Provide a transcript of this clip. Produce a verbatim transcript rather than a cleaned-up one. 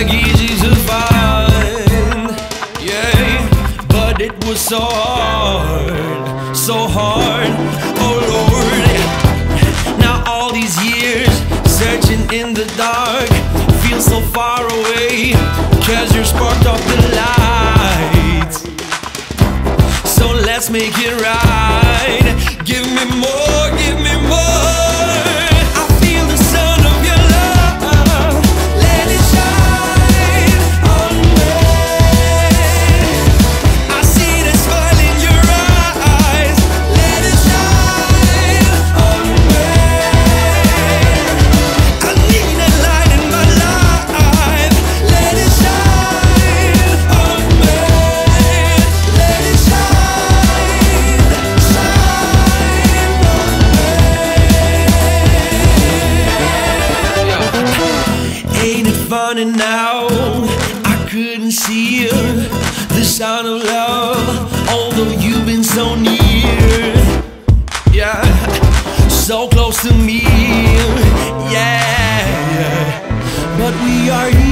like easy to find, yeah, but it was so hard, so hard, oh Lord. Now all these years searching in the dark feels so far away, 'cause you sparked off the lights. So let's make it right. Give me more, give me more. I feel the sun of your love. Let it shine on me. I see the smile in your eyes. Let it shine on me. I need a light in my life. Let it shine on me. Let it shine, shine on me. Ain't it funny now? I couldn't see the sound of love, although you've been so near, yeah, so close to me, yeah, but we are here.